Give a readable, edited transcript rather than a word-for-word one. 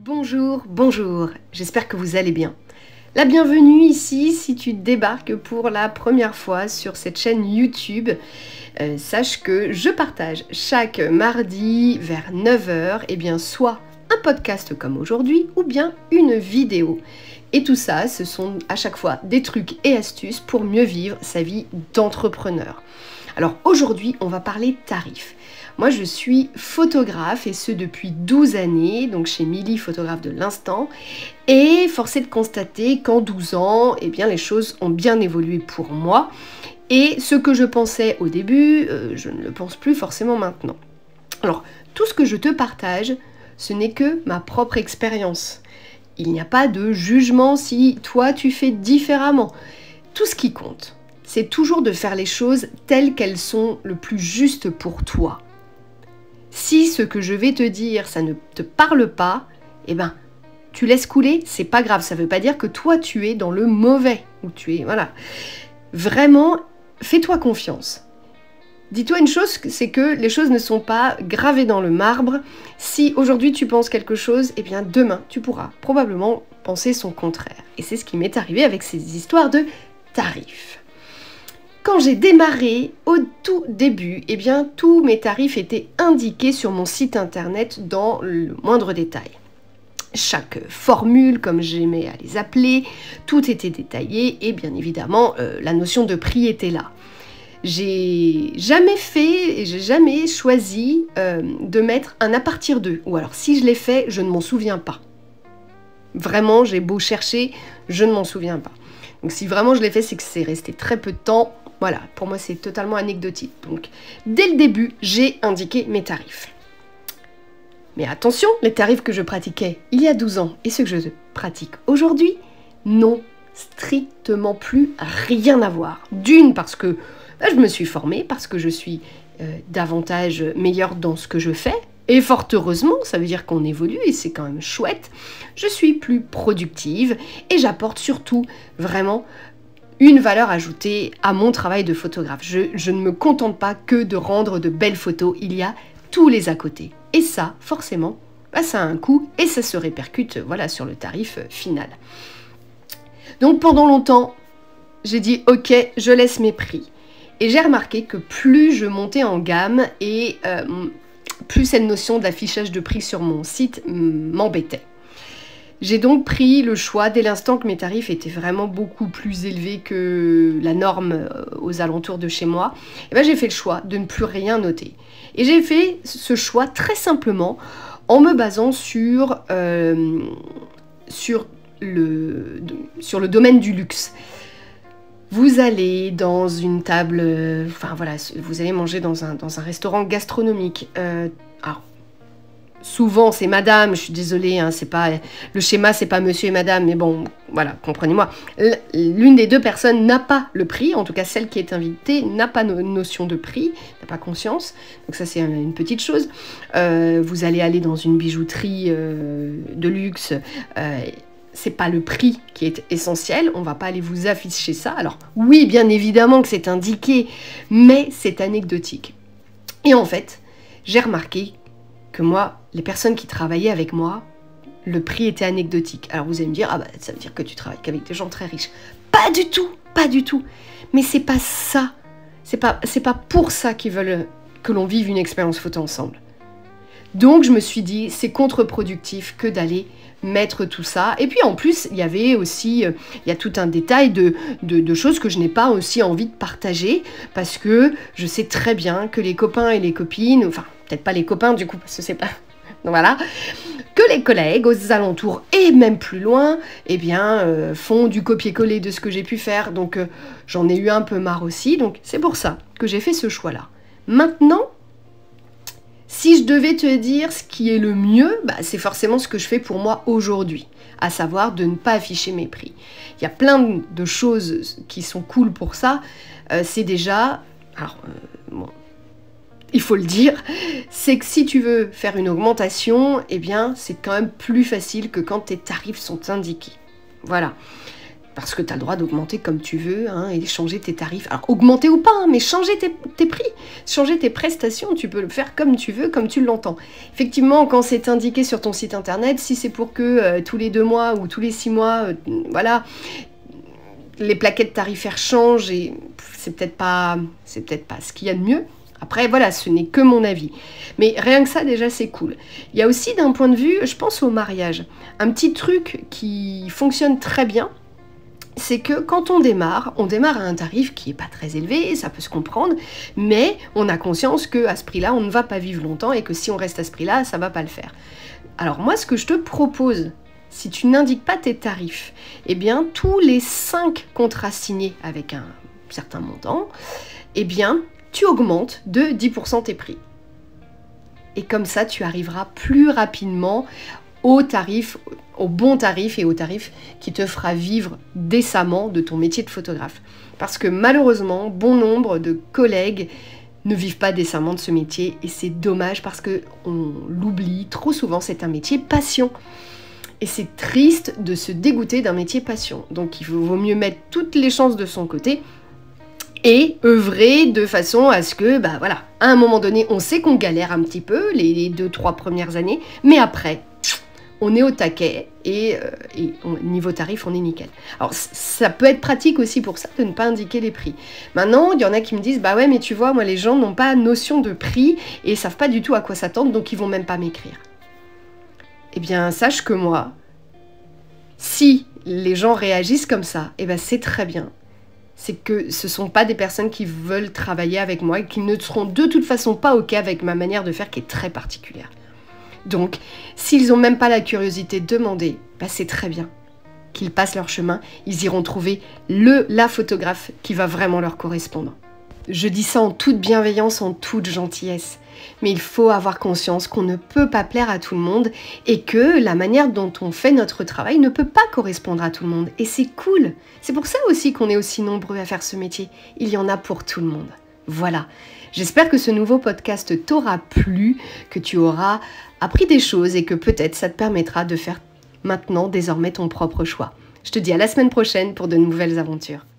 Bonjour, bonjour, j'espère que vous allez bien. La bienvenue ici si tu débarques pour la première fois sur cette chaîne YouTube. Sache que je partage chaque mardi vers 9 h, et bien soit un podcast comme aujourd'hui ou bien une vidéo. Et tout ça, ce sont à chaque fois des trucs et astuces pour mieux vivre sa vie d'entrepreneur. Alors aujourd'hui, on va parler tarifs. Moi, je suis photographe et ce depuis 12 années, donc chez Milly, photographe de l'instant. Et force est de constater qu'en 12 ans, eh bien, les choses ont bien évolué pour moi. Et ce que je pensais au début, je ne le pense plus forcément maintenant. Alors, tout ce que je te partage, ce n'est que ma propre expérience. Il n'y a pas de jugement si toi tu fais différemment. Tout ce qui compte, c'est toujours de faire les choses telles qu'elles sont le plus juste pour toi. Si ce que je vais te dire, ça ne te parle pas, eh ben, tu laisses couler, c'est pas grave. Ça veut pas dire que toi, tu es dans le mauvais. Ou tu es, voilà. Vraiment, fais-toi confiance. Dis-toi une chose, c'est que les choses ne sont pas gravées dans le marbre. Si aujourd'hui tu penses quelque chose, eh bien demain, tu pourras probablement penser son contraire. Et c'est ce qui m'est arrivé avec ces histoires de tarifs. Quand j'ai démarré au tout début, eh bien tous mes tarifs étaient indiqués sur mon site internet dans le moindre détail. Chaque formule, comme j'aimais à les appeler, tout était détaillé et bien évidemment la notion de prix était là. J'ai jamais fait et j'ai jamais choisi de mettre un à partir de, ou alors si je l'ai fait, je ne m'en souviens pas. Vraiment, j'ai beau chercher, je ne m'en souviens pas. Donc si vraiment je l'ai fait, c'est que c'est resté très peu de temps. Voilà, pour moi c'est totalement anecdotique. Donc dès le début, j'ai indiqué mes tarifs. Mais attention, les tarifs que je pratiquais il y a 12 ans et ceux que je pratique aujourd'hui n'ont strictement plus rien à voir. D'une, parce que je me suis formée, parce que je suis davantage meilleure dans ce que je fais. Et fort heureusement, ça veut dire qu'on évolue et c'est quand même chouette. Je suis plus productive et j'apporte surtout vraiment une valeur ajoutée à mon travail de photographe. Je ne me contente pas que de rendre de belles photos, il y a tous les à côté. Et ça, forcément, ça a un coût et ça se répercute voilà, sur le tarif final. Donc pendant longtemps, j'ai dit ok, je laisse mes prix. Et j'ai remarqué que plus je montais en gamme et plus cette notion d'affichage de prix sur mon site m'embêtait. J'ai donc pris le choix, dès l'instant que mes tarifs étaient vraiment beaucoup plus élevés que la norme aux alentours de chez moi, et ben j'ai fait le choix de ne plus rien noter. Et j'ai fait ce choix très simplement en me basant sur le domaine du luxe. Vous allez dans une table, vous allez manger dans un restaurant gastronomique. Alors, souvent c'est madame, je suis désolée, hein, c'est pas, le schéma c'est pas monsieur et madame, mais bon, voilà, comprenez-moi. L'une des deux personnes n'a pas le prix, en tout cas celle qui est invitée n'a pas notion de prix, n'a pas conscience, donc ça c'est une petite chose. Vous allez aller dans une bijouterie de luxe, c'est pas le prix qui est essentiel, on va pas aller vous afficher ça. Alors oui, bien évidemment que c'est indiqué, mais c'est anecdotique. Et en fait, j'ai remarqué que moi, les personnes qui travaillaient avec moi, le prix était anecdotique. Alors vous allez me dire, ah bah ça veut dire que tu travailles qu'avec des gens très riches. Pas du tout, pas du tout. Mais c'est pas ça. C'est pas pour ça qu'ils veulent que l'on vive une expérience photo ensemble. Donc je me suis dit, c'est contre-productif que d'aller mettre tout ça. Et puis en plus, il y avait aussi, il y a tout un détail de choses que je n'ai pas aussi envie de partager, parce que je sais très bien que les copains et les copines, enfin peut-être pas les copains du coup, parce que c'est pas... Donc voilà, que les collègues aux alentours et même plus loin, eh bien, font du copier-coller de ce que j'ai pu faire. Donc j'en ai eu un peu marre aussi, donc c'est pour ça que j'ai fait ce choix-là. Maintenant, si je devais te dire ce qui est le mieux, c'est forcément ce que je fais pour moi aujourd'hui, à savoir de ne pas afficher mes prix. Il y a plein de choses qui sont cool pour ça. C'est déjà, alors, bon, il faut le dire, c'est que si tu veux faire une augmentation, eh bien, c'est quand même plus facile que quand tes tarifs sont indiqués. Voilà. Parce que tu as le droit d'augmenter comme tu veux, hein, et changer tes tarifs. Alors, augmenter ou pas, hein, mais changer tes prix, changer tes prestations, tu peux le faire comme tu veux, comme tu l'entends. Effectivement, quand c'est indiqué sur ton site internet, si c'est pour que tous les 2 mois ou tous les 6 mois, voilà, les plaquettes tarifaires changent, et c'est peut-être pas ce qu'il y a de mieux. Après, voilà, ce n'est que mon avis. Mais rien que ça, déjà, c'est cool. Il y a aussi, d'un point de vue, je pense au mariage, un petit truc qui fonctionne très bien, c'est que quand on démarre à un tarif qui n'est pas très élevé, ça peut se comprendre, mais on a conscience qu'à ce prix-là, on ne va pas vivre longtemps et que si on reste à ce prix-là, ça ne va pas le faire. Alors moi, ce que je te propose, si tu n'indiques pas tes tarifs, eh bien, tous les 5 contrats signés avec un certain montant, eh bien, tu augmentes de 10% tes prix. Et comme ça, tu arriveras plus rapidement au bon tarif et au tarif qui te fera vivre décemment de ton métier de photographe. Parce que malheureusement, bon nombre de collègues ne vivent pas décemment de ce métier et c'est dommage parce qu'on l'oublie trop souvent, c'est un métier passion. Et c'est triste de se dégoûter d'un métier passion. Donc il vaut mieux mettre toutes les chances de son côté et œuvrer de façon à ce que, voilà, à un moment donné, on sait qu'on galère un petit peu les 2-3 premières années, mais après, on est au taquet et niveau tarif, on est nickel. Alors, ça peut être pratique aussi pour ça de ne pas indiquer les prix. Maintenant, il y en a qui me disent, bah ouais, mais tu vois, moi, les gens n'ont pas notion de prix et ne savent pas du tout à quoi s'attendre, donc ils vont même pas m'écrire. Eh bien, sache que moi, si les gens réagissent comme ça, eh ben c'est très bien. C'est que ce ne sont pas des personnes qui veulent travailler avec moi et qui ne seront de toute façon pas OK avec ma manière de faire qui est très particulière. Donc, s'ils n'ont même pas la curiosité de demander, c'est très bien. Qu'ils passent leur chemin, ils iront trouver la photographe qui va vraiment leur correspondre. Je dis ça en toute bienveillance, en toute gentillesse. Mais il faut avoir conscience qu'on ne peut pas plaire à tout le monde et que la manière dont on fait notre travail ne peut pas correspondre à tout le monde. Et c'est cool. C'est pour ça aussi qu'on est aussi nombreux à faire ce métier. Il y en a pour tout le monde. Voilà. J'espère que ce nouveau podcast t'aura plu, que tu auras appris des choses et que peut-être ça te permettra de faire maintenant désormais ton propre choix. Je te dis à la semaine prochaine pour de nouvelles aventures.